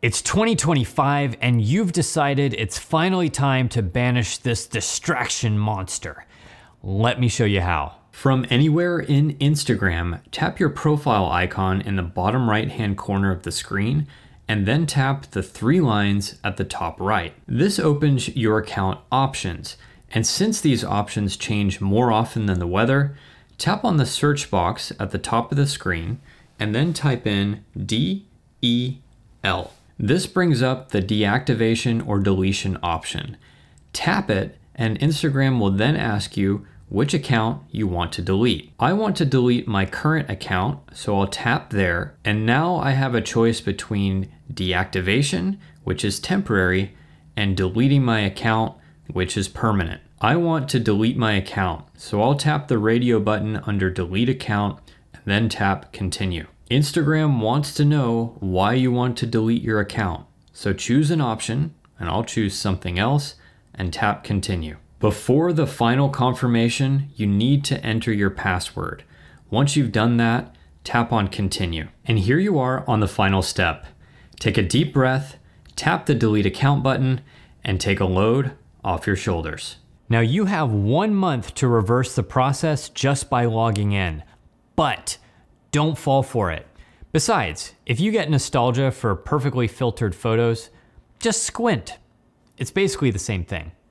It's 2025 and you've decided it's finally time to banish this distraction monster. Let me show you how. From anywhere in Instagram, tap your profile icon in the bottom right-hand corner of the screen and then tap the 3 lines at the top right. This opens your account options, and since these options change more often than the weather, tap on the search box at the top of the screen and then type in DEL. This brings up the deactivation or deletion option. Tap it and Instagram will then ask you which account you want to delete. I want to delete my current account, so I'll tap there, and now I have a choice between deactivation, which is temporary, and deleting my account, which is permanent. I want to delete my account, so I'll tap the radio button under delete account and then tap continue. Instagram wants to know why you want to delete your account, so choose an option, and I'll choose something else and tap continue. Before the final confirmation, you need to enter your password. Once you've done that, tap on continue. And here you are on the final step. Take a deep breath, tap the delete account button, and take a load off your shoulders. Now you have 1 month to reverse the process just by logging in, but don't fall for it. Besides, if you get nostalgia for perfectly filtered photos, just squint. It's basically the same thing.